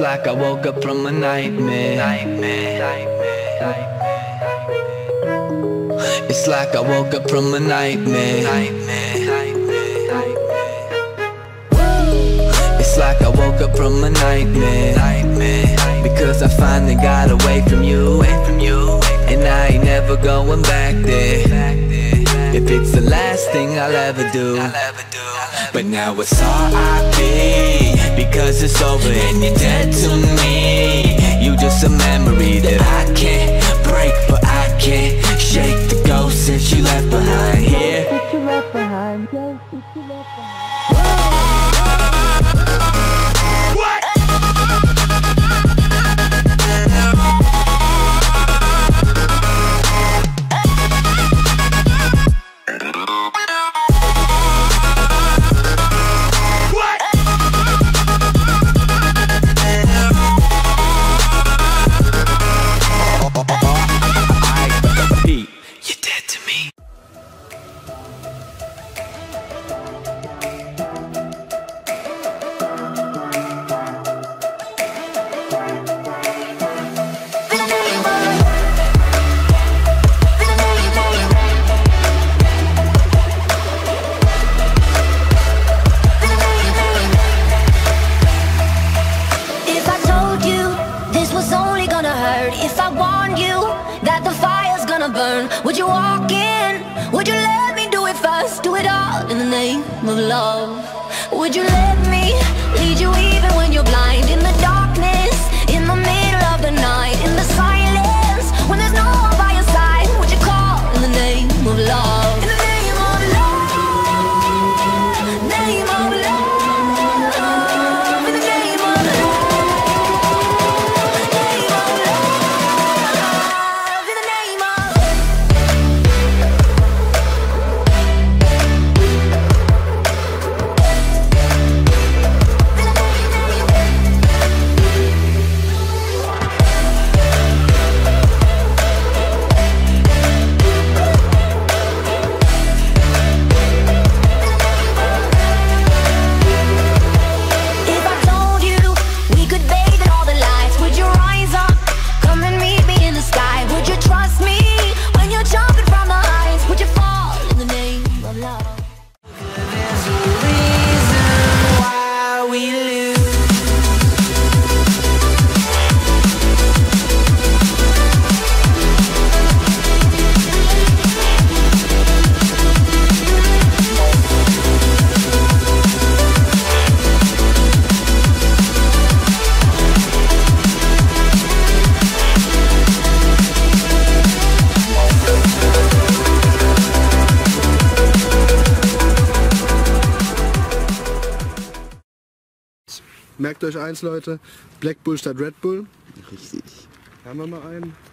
like I woke up from a nightmare. It's like I woke up from a nightmare. It's like I woke up from a nightmare. Because I finally got away from you. And I ain't never going back there. If it's the last thing I'll ever do. But now it's R.I.P. because it's over and you're dead to me. You just a memory that I can't break, but I can't shake the ghost that you left behind here. If I warned you that the fire's gonna burn, would you walk in? Would you let me do it first? Do it all in the name of love. Would you let me lead you even when you're blind? In the darkness, in the middle of the night, in the silence, when there's no one by your side, would you call in the name of love? In the name of love, name of love, in the name of love. Merkt euch eins, Leute, Black Bull statt Red Bull. Richtig. Haben wir mal einen.